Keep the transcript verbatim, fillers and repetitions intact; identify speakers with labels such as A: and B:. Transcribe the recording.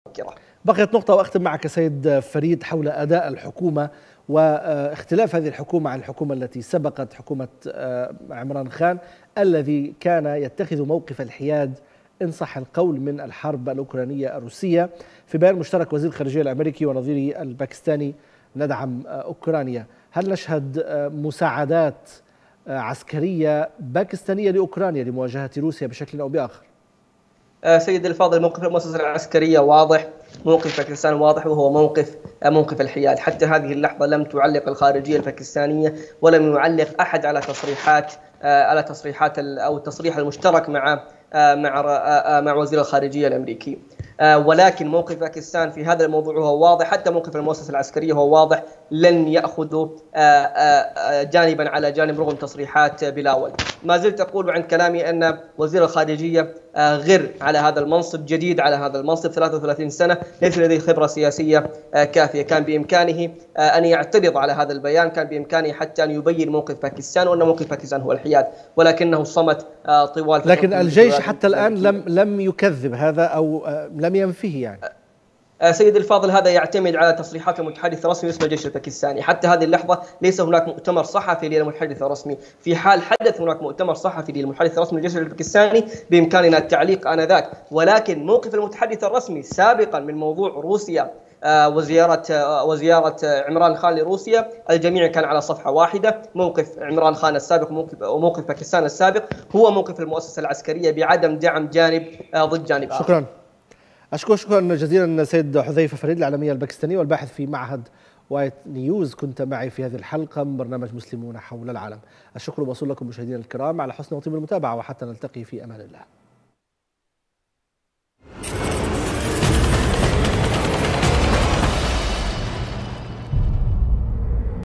A: مبكرة.
B: بقيت نقطة وأختم معك سيد فريد حول أداء الحكومة واختلاف هذه الحكومة عن الحكومة التي سبقت، حكومة عمران خان الذي كان يتخذ موقف الحياد إن صح القول من الحرب الأوكرانية الروسية. في بيان مشترك وزير الخارجية الأمريكي ونظيره الباكستاني ندعم أوكرانيا. هل نشهد مساعدات عسكرية باكستانية لأوكرانيا لمواجهة روسيا بشكل أو بآخر؟
A: سيد الفاضل، موقف المؤسسة العسكرية واضح، موقف باكستان واضح، وهو موقف موقف الحياد. حتى هذه اللحظة لم تعلق الخارجية الباكستانية ولم يعلق أحد على تصريحات على تصريحات أو التصريح المشترك مع مع مع وزير الخارجية الأمريكي. ولكن موقف باكستان في هذا الموضوع هو واضح، حتى موقف المؤسسة العسكرية هو واضح، لن يأخذوا جانبا على جانب رغم تصريحات بلاول. ما زلت أقول عند كلامي أن وزير الخارجية غير على هذا المنصب، جديد على هذا المنصب، ثلاثة وثلاثين سنة، ليس لديه خبرة سياسية كافية. كان بإمكانه أن يعترض على هذا البيان، كان بإمكانه حتى أن يبين موقف باكستان وأن موقف باكستان هو الحياد، ولكنه صمت طوال.
B: لكن الجيش حتى الآن لم لم يكذب هذا أو لم ينفيه يعني.
A: سيد الفاضل، هذا يعتمد على تصريحات المتحدث الرسمي باسم الجيش الباكستاني. حتى هذه اللحظة ليس هناك مؤتمر صحفي للمتحدث الرسمي. في حال حدث هناك مؤتمر صحفي للمتحدث الرسمي للجيش الباكستاني بإمكاننا التعليق آنذاك، ولكن موقف المتحدث الرسمي سابقا من موضوع روسيا وزيارة وزيارة عمران خان لروسيا، الجميع كان على صفحة واحدة. موقف عمران خان السابق وموقف, وموقف باكستان السابق هو موقف المؤسسة العسكرية بعدم دعم جانب ضد جانب آخر.
B: شكرا. أشكر شكرا جزيلا سيد حذيفة فريد الإعلامية الباكستانية والباحث في معهد وايت نيوز، كنت معي في هذه الحلقة من برنامج مسلمون حول العالم. الشكر موصول لكم مشاهدينا الكرام على حسن وطيب المتابعة، وحتى نلتقي في أمان الله.